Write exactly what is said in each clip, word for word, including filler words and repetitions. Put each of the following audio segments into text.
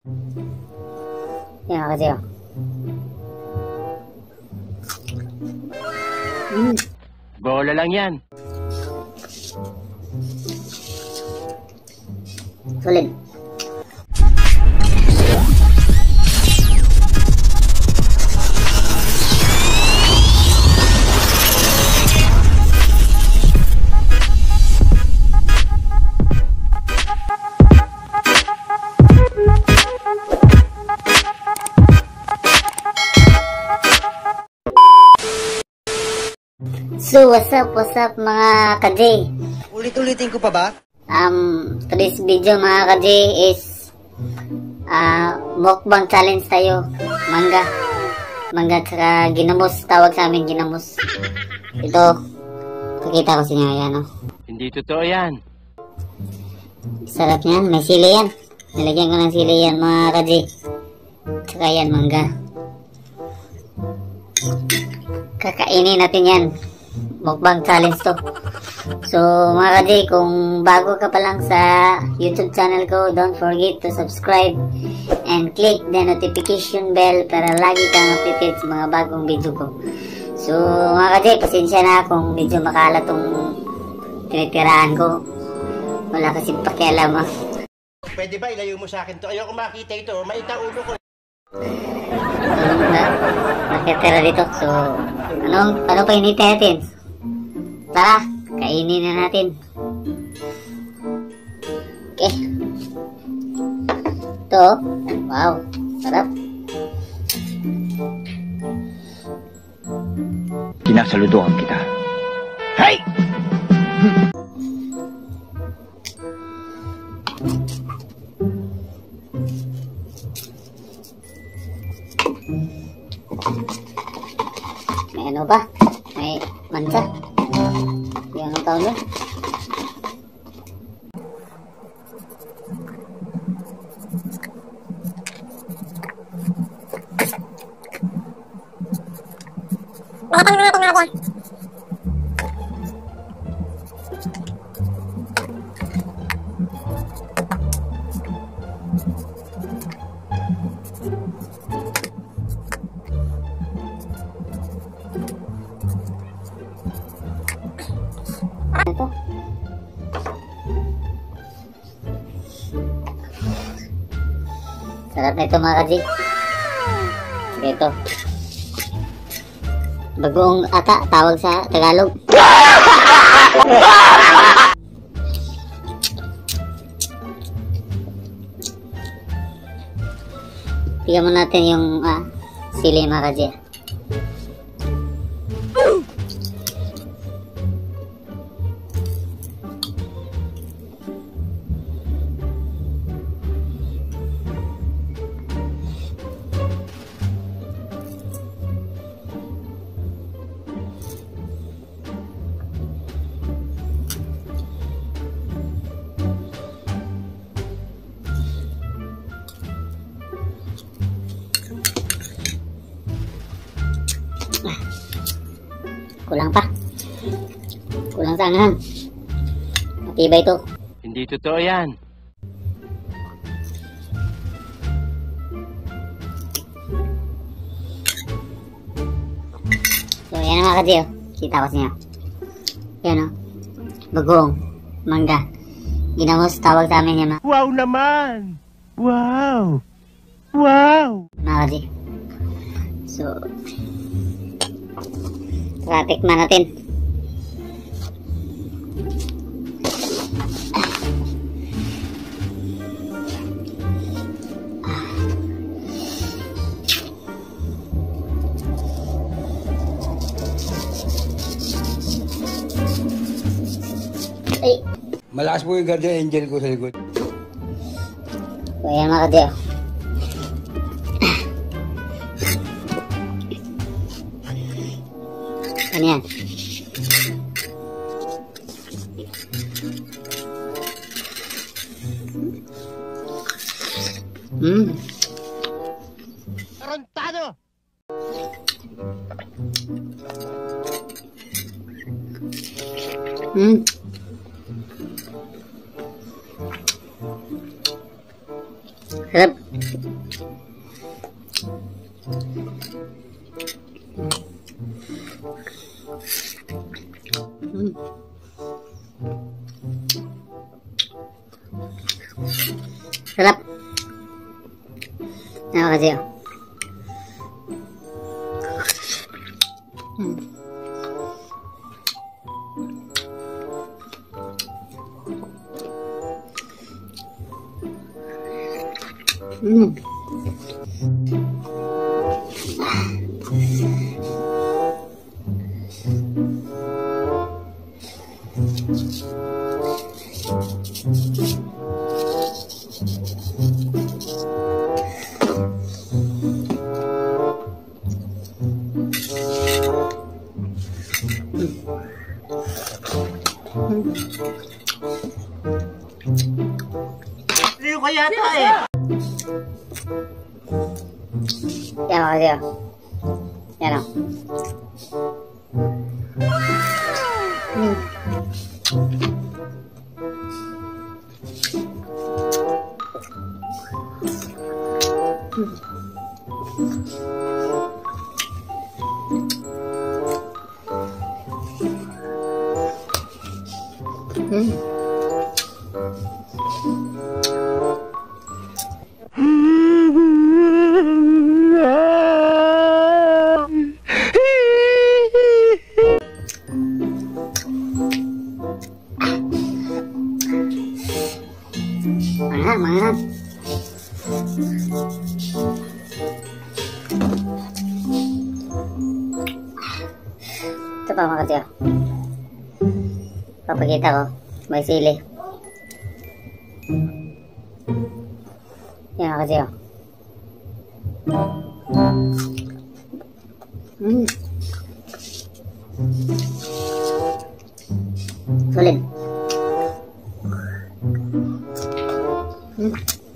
Yan kasi oh. Mm. Bola lang yan. Sulit. So, what's up, what's up mga ka-J? Ulit-ulitin ko pa ba? Um, today's video mga ka-J is uh, mukbang challenge tayo. Mangga. Mangga tsaka ginamos. Tawag sa amin ginamos. Ito, pakita ko sa inyo. Ayan, oh. Hindi totoo yan. Sarap yan. May sili yan. Nilagyan ko ng sili yan mga ka-J. Tsaka yan, mangga. Kakainin natin yan. Mukbang challenge to. So mga ka-J, kung bago ka pa lang sa YouTube channel ko, don't forget to subscribe and click the notification bell para lagi kang updated sa mga bagong video ko. So mga ka-J, pasensya na kung medyo makalat tong tinitiraan ko. Wala kasi pakialam ah. Pwede ba ilayo mo sa akin to? Ayoko makita ito. Maita ulo ko. Ano na? Nakitira dito. So ano, ano pa hinintay natin? Tara, kainin na natin. Okay. Ito. Wow. Sarap. Kinasaludoan kita. Hey! May ano ba? May mansa. Yan ang tawag nun. Ito. Sarap na ito mga ka-J. Ito. Bagoong ata, tawag sa Tagalog. Tignan mo natin yung ah, sili mga ka-J. Kulang pa. Kulang sa anghang. Matibay ito. Hindi totoo yan. So yan mga ka-J, oh. Kita ko sa inyo. Yan o. Bagong. Mangga. Ginamos, tawag sa amin yan mga. Wow naman! Wow! Wow! Mga ka-J. So tara, tikman natin. Ay. Malakas po yung guardian angel ko sa likod. So yan mga ka-J. Ano yan? Hmm. Tarantado! Hmm. Sarap. Hmm. Sarap. Ano kasi yun? Hmm. Hmm. Liyo ka yata eh. Yan ako sa'yo. Yan o. Hmm. Hmm. Mangan, mangan. Ito pa mga katiyo. Papakita ko. May sili. Yan mga katiyo. Hmm. Sulit. Hmm.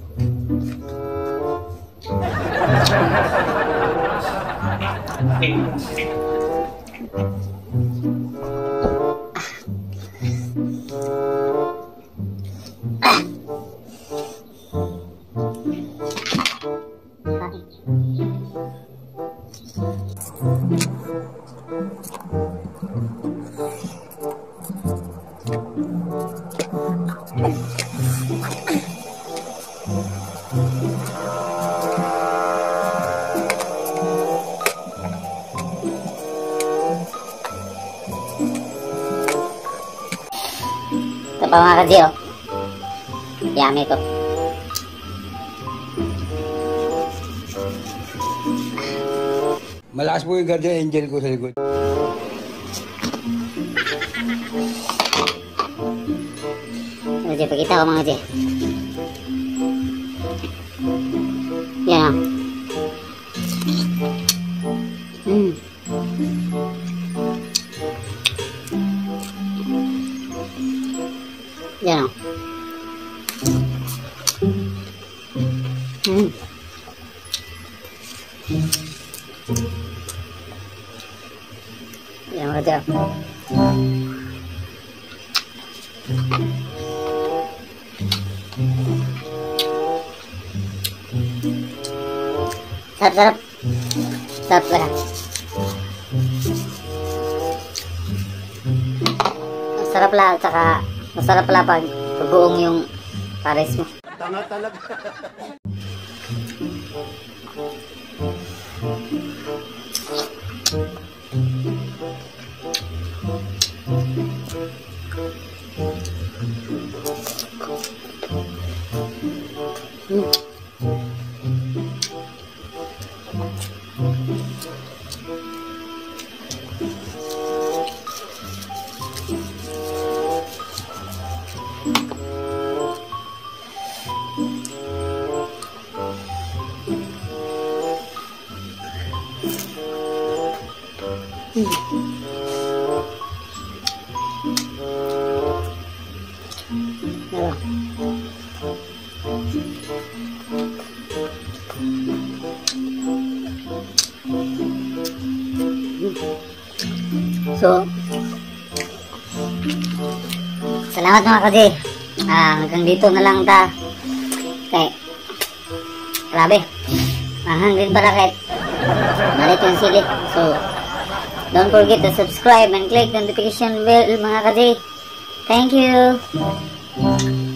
Ito pa mga kadiyo. Yummy ito. Malakas po yung guardian angel ko sa likod. Mga Jay, pakita ko mga Jay. Yan o. Hmm. Yan o. Hmm. Yan mga Jay. Sarap, sarap. Sarap talaga. Masarap lang, tsaka masarap pala pag buong yung pares mo. Tanga talaga. Hmm. So, salamat mga kaji. Ah, hanggang dito na lang ta. Okay. Grabe. Mahang din pala kahit malit yung sili. So, don't forget to subscribe and click the notification bell mga ka-J. Thank you.